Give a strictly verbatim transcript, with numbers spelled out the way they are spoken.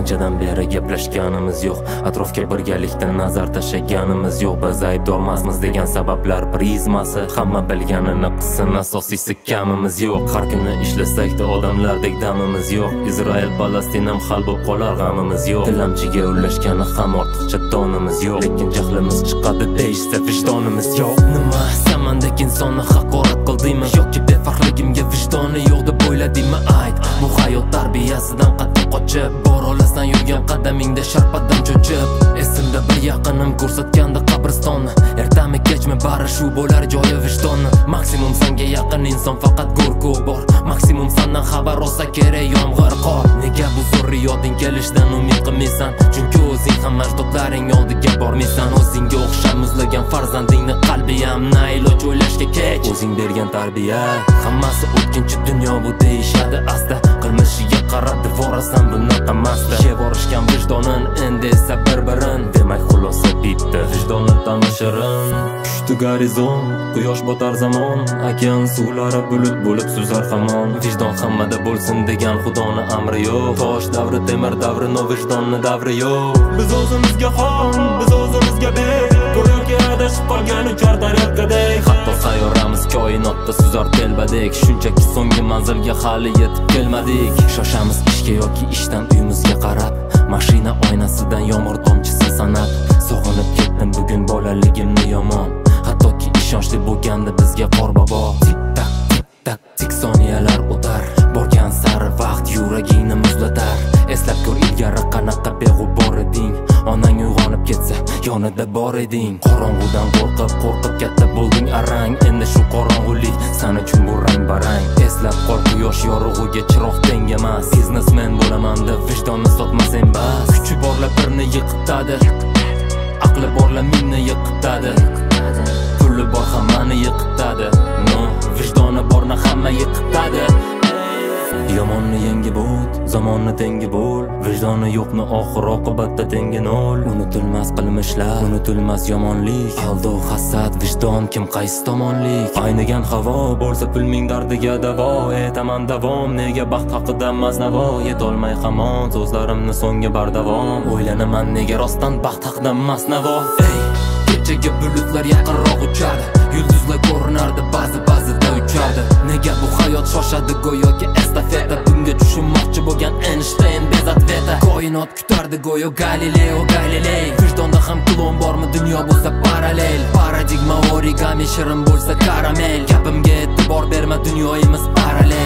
Anchadan beri gaplashganimiz yo'q, atrofga birgalikdan nazar tashlaganimiz yo'q. Biz aybdormasmiz degan sabablar prizmasi, hamma bilganini qilsin, asosiysi kamimiz yo'q. Har kuni ishlasak-da odamlardek damimiz yo'q. Izroil Falastinam hal bo'lib qolar g'amimiz yo'q. Tilamchiga ulashgani ham ortiqcha donimiz yo'q, lekin jahlimiz chiqadi deyishsa vijdonimiz yo'q. Nima samandek insonni haqorat qildingmi yoki befarqligimga vijdoni yo'q deb o'yladingmi? Ayt, bu hayot tarbiyasidan qattiq qochib, bor olasan yurgan qadamingda sharpadan cho'chib. Esimda bir yaqinim ko'rsatgandi qabristonni, ertami kechmi bari shu bo'lar joyi vijdonni. Maksimum senga yaqin inson faqat go'rku bor, maksimum sendan xabar olsa kerak yomg'ir qor. Nega bu zurriyoting kelishdan umid qilmaysan? Chunki o'zing ham ajdodlaring oldiga bormaysan. O'zingga o'xshab muzlagan farzandingni qalbi ham nailoj o'ylashga kech. O'zing bergan tarbiya hammasi o'tkinchi dunyo bu deyishadi asta. Qilmishiga qarab devorasan bunaqa masta. Yevorishgan vijdonin endi esa bir-birin, demak xulosa bitta, vijdonni tanishirin. Tushdi gorizon, quyosh botar zamon, okean suvlari bulut bo'lib suzar hamon. Vijdon hammada bo'lsin degan xudoni amri yo'q. Tosh davri temir davri, no vijdonni davri yo'q. Biz o'zimizga xon, biz o'zimizga bek, go'yoki adashib qolgan uchar tariqadek. Hatto sayyoramiz koinotda suzar telbadek, shunchaki so'nggi manzilga hali yetib kelmadik. Shoshamiz ishga yoki ishdan uyimizga qarab, mashina oynasidan yomg'ir tomchisi sanab. Sog'inib ketdim bugun bolaligimni yomon, hattoki ishonchli bo'lgandi bizga qorbobo. Tik tak tik tak tik soniyalar o'tar, borgan sari vaqt yuragingni muzlatar. Eslab ko'r ilgari qanaqa beg'ubor eding, onang uyg'onib ketsa yonida bor eding. Qorong'udan qo'rqib qo'rqib katta bo'lding arang, endi shu qorong'ulik sen uchun bu rang barang. Eslab qol, quyosh yorug'iga chiroq teng emas, biznesmen bo'laman deb vijdonni sotmasang bas. Kuchi borlar birni yiqitadi, aqli borlar mingni yiqitadi, puli bor hammani yiqitadi, no vijdoni borni hamma yiqitadi. Yomonni yengib o't, zamonni tengi bo'l, vijdoni yo'qni oxir oqibatda tengi nol. Unutilmas qilmishlar, unutilmas yomonlik, aldov hasad, vijdon kim qaysi tomonlik. Aynigan havo bo'lsa pulning dardiga davo, etaman davom, nega baxt haqida maznavo. Yetolmay hamon so'zlarimni so'nggi bardavom, o'ylanaman nega rostdan baxt haqida masnavo. Ey, kechaga bulutlar yaqinroq uchardi, yulduzlar ko'rinardi ba'zi ba'zida uchardi. Nega bu hayot shoshadi go'yoki estafeta, bunga tushunmoqchi bo'lgan Einstein bez atveta. Koinot kutardi go'yo Galileo Galilei, vijdonda ham klon bormi dunyo bo'lsa parallel. Paradigma origami shirin bo'lsa karamel, gapimga e'tibor berma dunyoyimiz parallel.